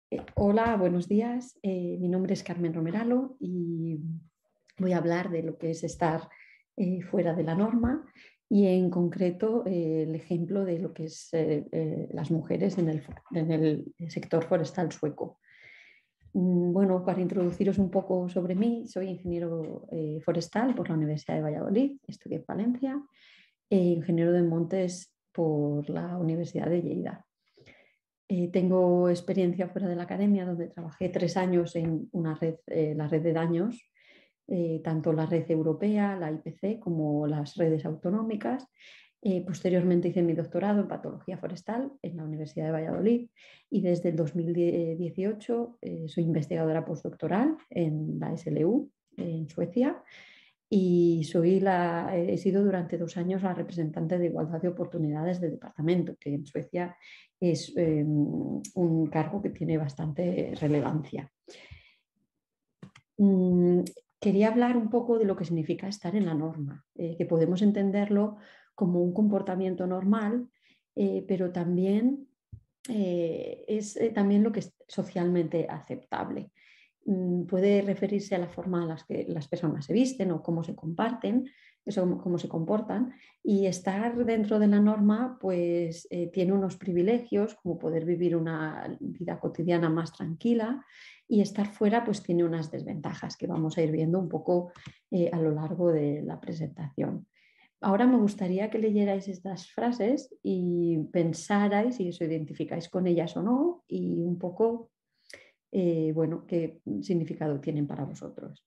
Hola, buenos días. Mi nombre es Carmen Romeralo y voy a hablar de lo que es estar fuera de la norma y en concreto el ejemplo de lo que es las mujeres en el sector forestal sueco. Bueno, para introduciros un poco sobre mí, soy ingeniero forestal por la Universidad de Valladolid, estudié en Valencia, e ingeniero de montes por la Universidad de Lleida. Tengo experiencia fuera de la academia, donde trabajé 3 años en una red, la red de daños, tanto la red europea, la IPC, como las redes autonómicas. Posteriormente hice mi doctorado en patología forestal en la Universidad de Valladolid y desde el 2018 soy investigadora postdoctoral en la SLU en Suecia y he sido durante 2 años la representante de igualdad de oportunidades del departamento, que en Suecia es un cargo que tiene bastante relevancia. Quería hablar un poco de lo que significa estar en la norma, que podemos entenderlo como un comportamiento normal, pero también es también lo que es socialmente aceptable. Puede referirse a la forma en la que las personas se visten o cómo se comparten, cómo se comportan, y estar dentro de la norma pues tiene unos privilegios como poder vivir una vida cotidiana más tranquila, y estar fuera pues tiene unas desventajas que vamos a ir viendo un poco a lo largo de la presentación. Ahora me gustaría que leyerais estas frases y pensarais si os identificáis con ellas o no, y un poco bueno, qué significado tienen para vosotros.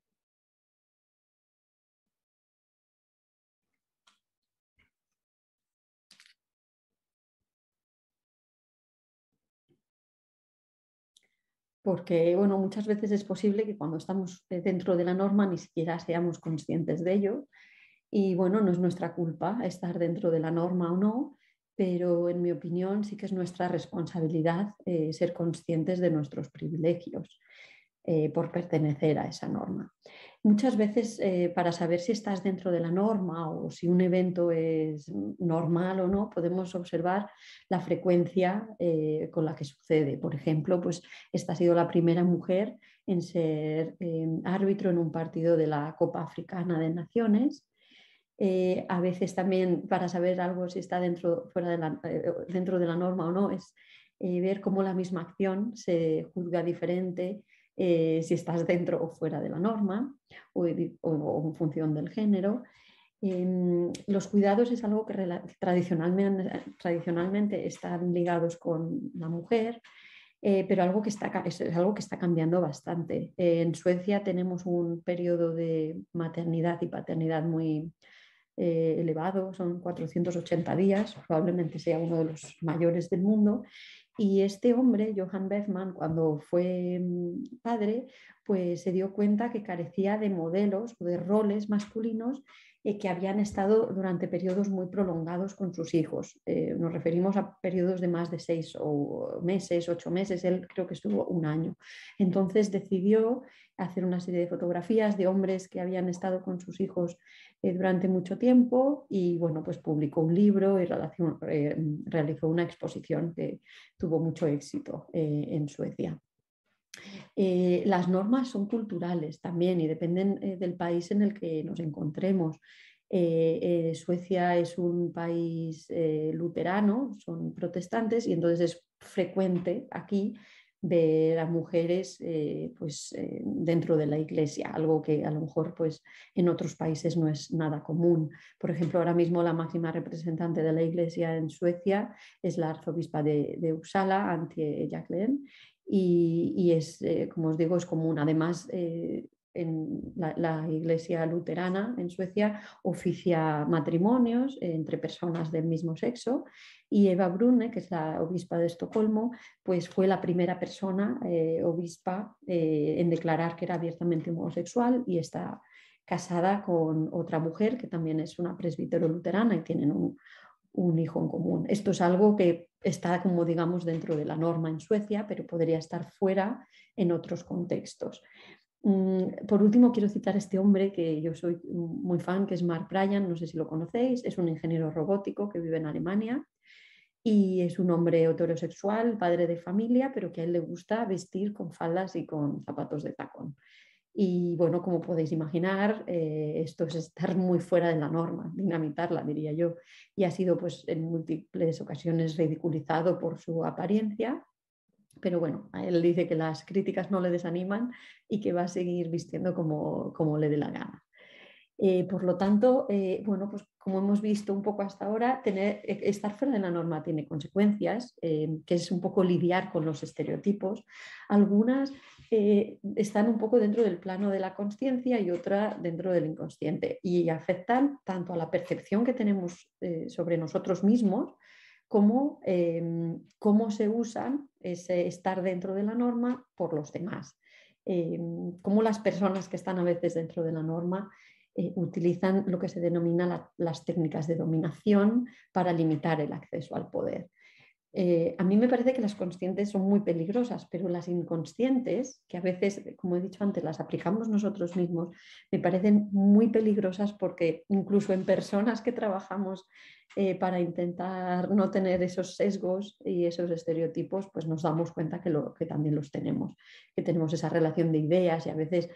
Porque bueno, muchas veces es posible que cuando estamos dentro de la norma ni siquiera seamos conscientes de ello, y bueno, no es nuestra culpa estar dentro de la norma o no, pero en mi opinión sí que es nuestra responsabilidad ser conscientes de nuestros privilegios por pertenecer a esa norma. Muchas veces para saber si estás dentro de la norma o si un evento es normal o no, podemos observar la frecuencia con la que sucede. Por ejemplo, pues esta ha sido la primera mujer en ser árbitro en un partido de la Copa Africana de Naciones. A veces también para saber algo si está dentro de la norma o no es ver cómo la misma acción se juzga diferente si estás dentro o fuera de la norma o en función del género. Los cuidados es algo que tradicionalmente están ligados con la mujer, pero es algo que está cambiando bastante. En Suecia tenemos un periodo de maternidad y paternidad muy elevado, son 480 días, probablemente sea uno de los mayores del mundo. Y este hombre, Johan Bergman, cuando fue padre, pues se dio cuenta que carecía de modelos o de roles masculinos que habían estado durante periodos muy prolongados con sus hijos. Nos referimos a periodos de más de 6 meses, 8 meses, él creo que estuvo un año. Entonces decidió hacer una serie de fotografías de hombres que habían estado con sus hijos durante mucho tiempo, y bueno, pues publicó un libro y realizó una exposición que tuvo mucho éxito en Suecia. Las normas son culturales también y dependen del país en el que nos encontremos. Suecia es un país luterano, son protestantes, y entonces es frecuente aquí ver a mujeres dentro de la iglesia, algo que a lo mejor pues, en otros países no es nada común. Por ejemplo, ahora mismo la máxima representante de la iglesia en Suecia es la arzobispa de Uppsala, Antje Jacqueline, y es, como os digo, es común. Además, en la Iglesia luterana en Suecia oficia matrimonios entre personas del mismo sexo, y Eva Brune, que es la obispa de Estocolmo, pues fue la primera persona obispa en declarar que era abiertamente homosexual, y está casada con otra mujer que también es una presbítero luterana y tienen un hijo en común. Esto es algo que está, como digamos, dentro de la norma en Suecia, pero podría estar fuera en otros contextos. Por último, quiero citar a este hombre que yo soy muy fan, que es Mark Bryan, no sé si lo conocéis, es un ingeniero robótico que vive en Alemania y es un hombre heterosexual, padre de familia, pero que a él le gusta vestir con faldas y con zapatos de tacón. Y bueno, como podéis imaginar, esto es estar muy fuera de la norma, dinamitarla, diría yo. Y ha sido pues en múltiples ocasiones ridiculizado por su apariencia, pero bueno, a él dice que las críticas no le desaniman y que va a seguir vistiendo como le dé la gana. Por lo tanto, bueno, pues como hemos visto un poco hasta ahora, estar fuera de la norma tiene consecuencias, que es un poco lidiar con los estereotipos. Algunas están un poco dentro del plano de la consciencia y otras dentro del inconsciente y afectan tanto a la percepción que tenemos sobre nosotros mismos como cómo se usan ese estar dentro de la norma por los demás. Cómo las personas que están a veces dentro de la norma utilizan lo que se denomina las técnicas de dominación para limitar el acceso al poder. A mí me parece que las conscientes son muy peligrosas, pero las inconscientes, que a veces, como he dicho antes, las aplicamos nosotros mismos, me parecen muy peligrosas porque incluso en personas que trabajamos para intentar no tener esos sesgos y esos estereotipos, pues nos damos cuenta que también los tenemos, que tenemos esa relación de ideas y a veces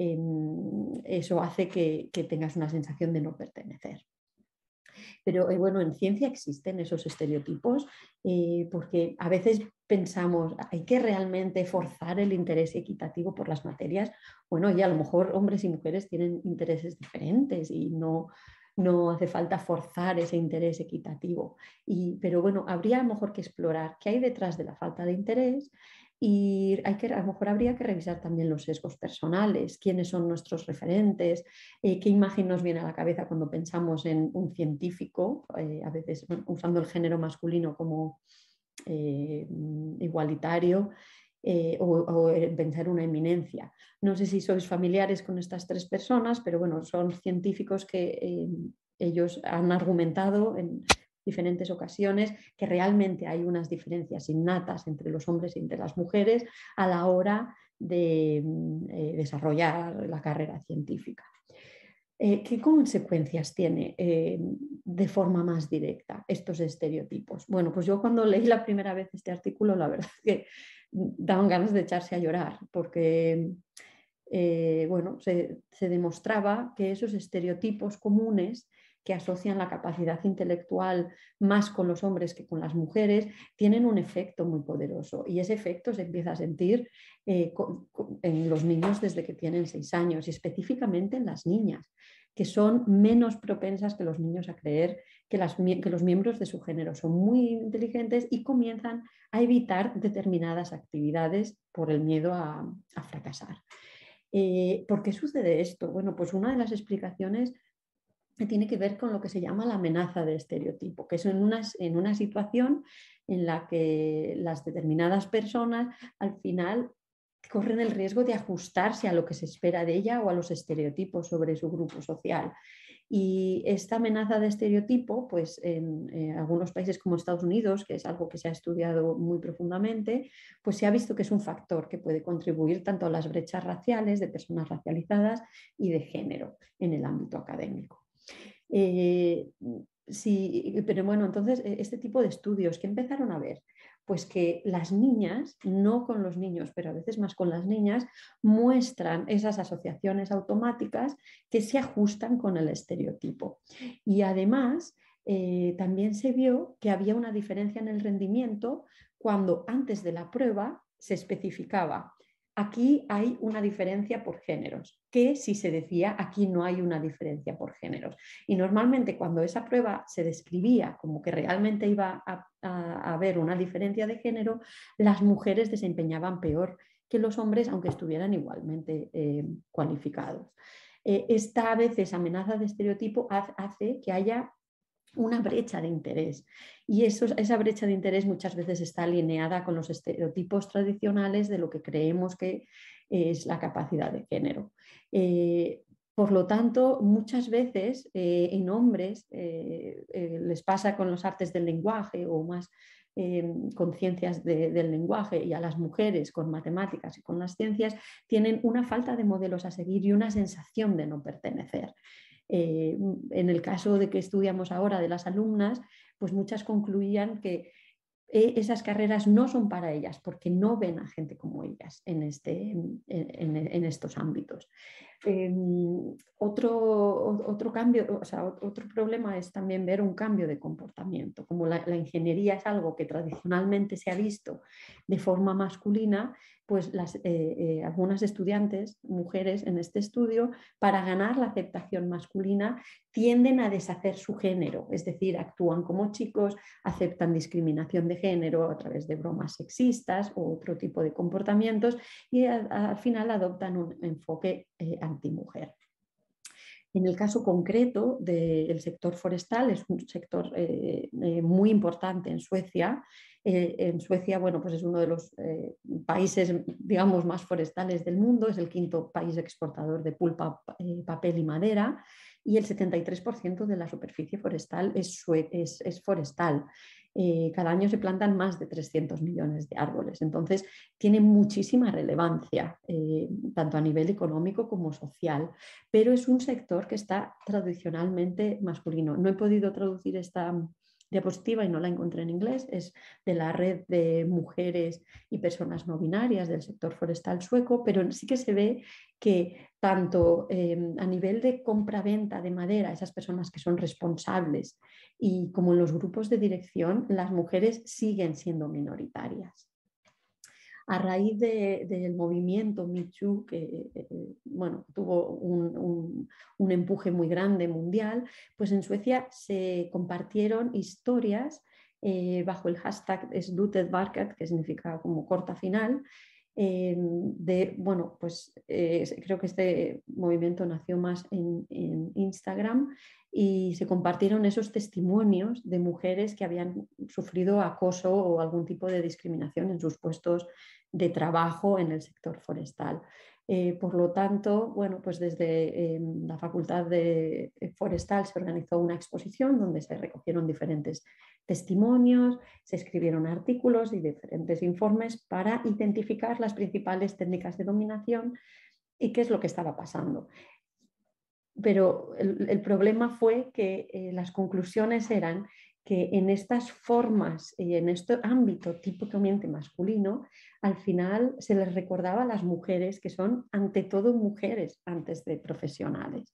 eso hace que tengas una sensación de no pertenecer. Pero bueno, en ciencia existen esos estereotipos porque a veces pensamos, ¿hay que realmente forzar el interés equitativo por las materias? Bueno, y a lo mejor hombres y mujeres tienen intereses diferentes y no hace falta forzar ese interés equitativo. Pero bueno, habría a lo mejor que explorar qué hay detrás de la falta de interés y a lo mejor habría que revisar también los sesgos personales, quiénes son nuestros referentes, qué imagen nos viene a la cabeza cuando pensamos en un científico, a veces bueno, usando el género masculino como igualitario, o pensar una eminencia. No sé si sois familiares con estas tres personas, pero bueno, son científicos que ellos han argumentado en diferentes ocasiones que realmente hay unas diferencias innatas entre los hombres y entre las mujeres a la hora de desarrollar la carrera científica. ¿Qué consecuencias tiene de forma más directa estos estereotipos? Bueno, pues yo cuando leí la primera vez este artículo, la verdad es que daban ganas de echarse a llorar, porque bueno, se demostraba que esos estereotipos comunes que asocian la capacidad intelectual más con los hombres que con las mujeres, tienen un efecto muy poderoso y ese efecto se empieza a sentir en los niños desde que tienen 6 años y específicamente en las niñas, que son menos propensas que los niños a creer que los miembros de su género son muy inteligentes y comienzan a evitar determinadas actividades por el miedo a fracasar. ¿Por qué sucede esto? Bueno, pues una de las explicaciones tiene que ver con lo que se llama la amenaza de estereotipo, que es en una situación en la que las determinadas personas al final corren el riesgo de ajustarse a lo que se espera de ella o a los estereotipos sobre su grupo social. Y esta amenaza de estereotipo, pues en algunos países como Estados Unidos, que es algo que se ha estudiado muy profundamente, pues se ha visto que es un factor que puede contribuir tanto a las brechas raciales de personas racializadas y de género en el ámbito académico. Sí, pero bueno, entonces este tipo de estudios que empezaron a ver, pues que las niñas, no con los niños, pero a veces más con las niñas, muestran esas asociaciones automáticas que se ajustan con el estereotipo. Y además, también se vio que había una diferencia en el rendimiento cuando antes de la prueba se especificaba. Aquí hay una diferencia por géneros, que si se decía aquí no hay una diferencia por géneros. Y normalmente cuando esa prueba se describía como que realmente iba a haber una diferencia de género, las mujeres desempeñaban peor que los hombres, aunque estuvieran igualmente cualificados. Esta a veces amenaza de estereotipo hace que haya una brecha de interés. Y esa brecha de interés muchas veces está alineada con los estereotipos tradicionales de lo que creemos que es la capacidad de género. Por lo tanto, muchas veces en hombres les pasa con los artes del lenguaje o más con ciencias del lenguaje, y a las mujeres con matemáticas y con las ciencias tienen una falta de modelos a seguir y una sensación de no pertenecer. En el caso de que estudiamos ahora de las alumnas, pues muchas concluían que esas carreras no son para ellas porque no ven a gente como ellas en estos ámbitos. Otro cambio, o sea, otro problema es también ver un cambio de comportamiento. Como la ingeniería es algo que tradicionalmente se ha visto de forma masculina, pues algunas estudiantes, mujeres en este estudio, para ganar la aceptación masculina, tienden a deshacer su género, es decir, actúan como chicos, aceptan discriminación de género a través de bromas sexistas o otro tipo de comportamientos y al final adoptan un enfoque antimujer. En el caso concreto del sector forestal, es un sector muy importante en Suecia. En Suecia, bueno, pues es uno de los países, digamos, más forestales del mundo, es el quinto país exportador de pulpa, papel y madera, y el 73% de la superficie forestal es forestal. Cada año se plantan más de 300 millones de árboles. Entonces, tiene muchísima relevancia, tanto a nivel económico como social, pero es un sector que está tradicionalmente masculino. No he podido traducir esta diapositiva y no la encontré en inglés, es de la red de mujeres y personas no binarias del sector forestal sueco, pero sí que se ve que tanto a nivel de compra-venta de madera, esas personas que son responsables, y como en los grupos de dirección, las mujeres siguen siendo minoritarias. A raíz del movimiento Me Too, que bueno, tuvo un empuje muy grande mundial, pues en Suecia se compartieron historias bajo el hashtag Slutetvarket, que significa como corta final, bueno, pues creo que este movimiento nació más en Instagram y se compartieron esos testimonios de mujeres que habían sufrido acoso o algún tipo de discriminación en sus puestos de trabajo en el sector forestal. Por lo tanto, bueno, pues desde la Facultad de Forestal se organizó una exposición donde se recogieron diferentes testimonios, se escribieron artículos y diferentes informes para identificar las principales técnicas de dominación y qué es lo que estaba pasando. Pero el problema fue que las conclusiones eran que en estas formas y en este ámbito típicamente masculino, al final se les recordaba a las mujeres que son ante todo mujeres antes de profesionales.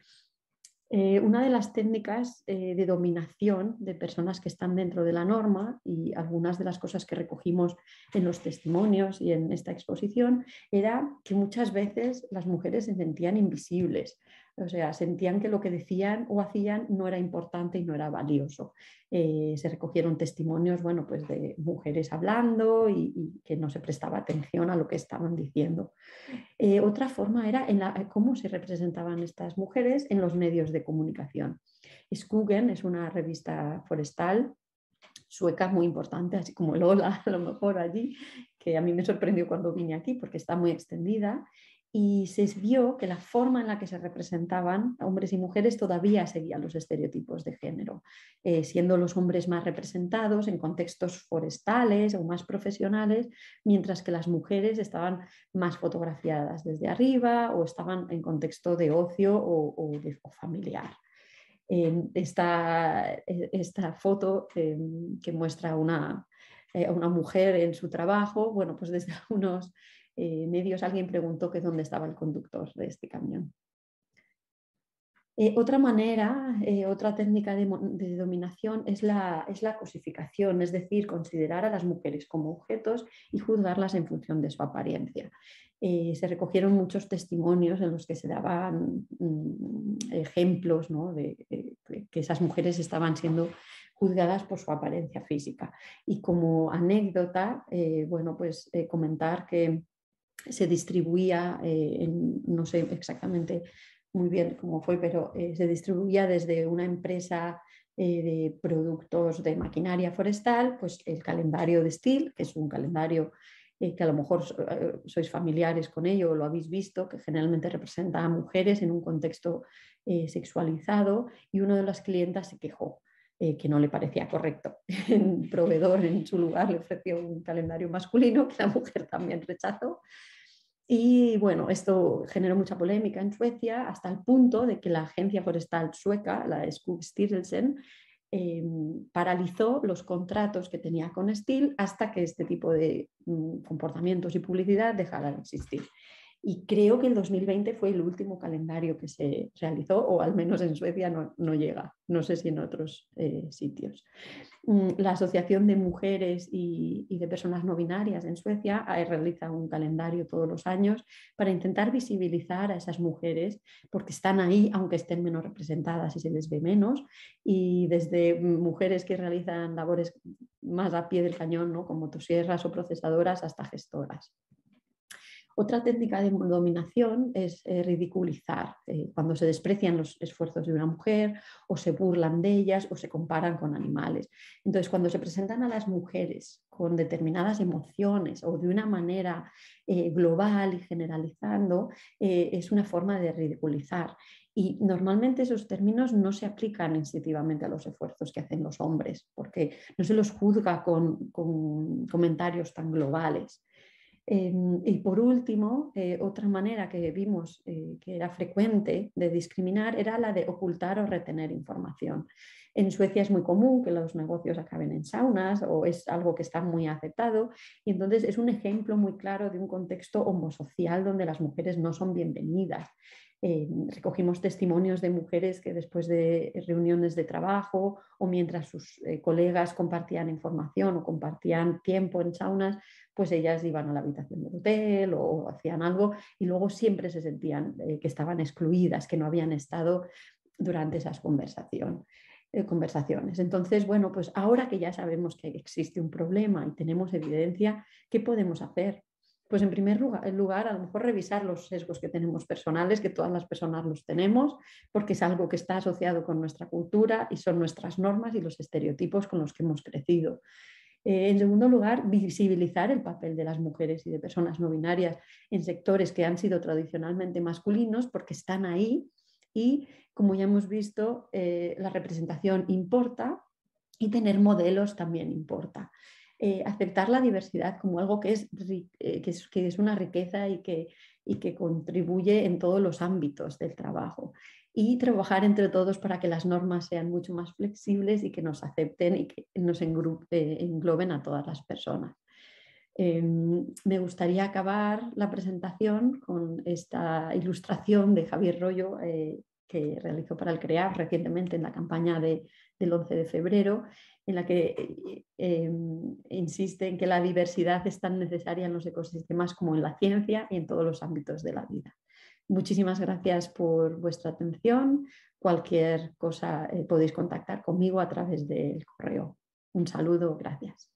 Una de las técnicas de dominación de personas que están dentro de la norma y algunas de las cosas que recogimos en los testimonios y en esta exposición era que muchas veces las mujeres se sentían invisibles, o sea, sentían que lo que decían o hacían no era importante y no era valioso. Se recogieron testimonios, bueno, pues de mujeres hablando y que no se prestaba atención a lo que estaban diciendo. Otra forma era cómo se representaban estas mujeres en los medios de comunicación. Skogen es una revista forestal sueca muy importante, así como el Hola, a lo mejor allí, que a mí me sorprendió cuando vine aquí porque está muy extendida. Y se vio que la forma en la que se representaban hombres y mujeres todavía seguía los estereotipos de género, siendo los hombres más representados en contextos forestales o más profesionales, mientras que las mujeres estaban más fotografiadas desde arriba o estaban en contexto de ocio o familiar. Esta foto que muestra a una mujer en su trabajo, bueno, pues desde algunos medios alguien preguntó que dónde estaba el conductor de este camión. Otra manera, otra técnica de dominación es la cosificación, es decir, considerar a las mujeres como objetos y juzgarlas en función de su apariencia. Se recogieron muchos testimonios en los que se daban ejemplos, ¿no?, de que esas mujeres estaban siendo juzgadas por su apariencia física. Y como anécdota, bueno, pues comentar que se distribuía, no sé exactamente muy bien cómo fue, pero se distribuía desde una empresa de productos de maquinaria forestal, pues el calendario de Stihl, que es un calendario que a lo mejor sois familiares con ello o lo habéis visto, que generalmente representa a mujeres en un contexto sexualizado, y una de las clientas se quejó que no le parecía correcto. El proveedor en su lugar le ofreció un calendario masculino que la mujer también rechazó. Y bueno, esto generó mucha polémica en Suecia hasta el punto de que la agencia forestal sueca, la Skogsstyrelsen, paralizó los contratos que tenía con Steel hasta que este tipo de comportamientos y publicidad dejara de existir. Y creo que el 2020 fue el último calendario que se realizó, o al menos en Suecia no llega, no sé si en otros sitios. La Asociación de Mujeres y de Personas No Binarias en Suecia realiza un calendario todos los años para intentar visibilizar a esas mujeres, porque están ahí, aunque estén menos representadas y se les ve menos, y desde mujeres que realizan labores más a pie del cañón, ¿no? Como motosierras o procesadoras, hasta gestoras. Otra técnica de dominación es ridiculizar, cuando se desprecian los esfuerzos de una mujer o se burlan de ellas o se comparan con animales. Entonces, cuando se presentan a las mujeres con determinadas emociones o de una manera global y generalizando, es una forma de ridiculizar. Y normalmente esos términos no se aplican instintivamente a los esfuerzos que hacen los hombres, porque no se los juzga con comentarios tan globales. Y por último, otra manera que vimos que era frecuente de discriminar era la de ocultar o retener información. En Suecia es muy común que los negocios acaben en saunas, o es algo que está muy aceptado, y entonces es un ejemplo muy claro de un contexto homosocial donde las mujeres no son bienvenidas. Recogimos testimonios de mujeres que después de reuniones de trabajo o mientras sus colegas compartían información o compartían tiempo en saunas, pues ellas iban a la habitación del hotel o hacían algo y luego siempre se sentían que estaban excluidas, que no habían estado durante esas conversaciones. Entonces, bueno, pues ahora que ya sabemos que existe un problema y tenemos evidencia, ¿qué podemos hacer? Pues en primer lugar, a lo mejor revisar los sesgos que tenemos personales, que todas las personas los tenemos, porque es algo que está asociado con nuestra cultura y son nuestras normas y los estereotipos con los que hemos crecido. En segundo lugar, visibilizar el papel de las mujeres y de personas no binarias en sectores que han sido tradicionalmente masculinos, porque están ahí y, como ya hemos visto, la representación importa y tener modelos también importa. Aceptar la diversidad como algo que es una riqueza y que contribuye en todos los ámbitos del trabajo. Y trabajar entre todos para que las normas sean mucho más flexibles y que nos acepten y que nos engloben a todas las personas. Me gustaría acabar la presentación con esta ilustración de Javier Rollo, que realizó para el CREAF recientemente en la campaña del 11 de febrero, en la que insiste en que la diversidad es tan necesaria en los ecosistemas como en la ciencia y en todos los ámbitos de la vida. Muchísimas gracias por vuestra atención. Cualquier cosa podéis contactar conmigo a través del correo. Un saludo, gracias.